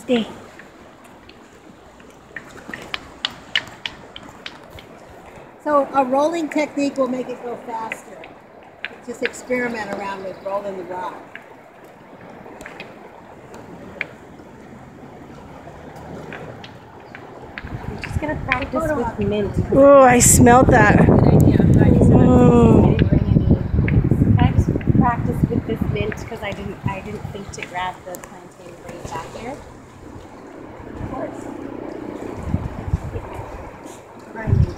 Stay. So a rolling technique will make it go faster. Just experiment around with rolling the rock. I'm just gonna practice with mint. Oh, I smelled that. Mm. I just practice with this mint because I didn't think to grab the plantain right back here. Of course. Right.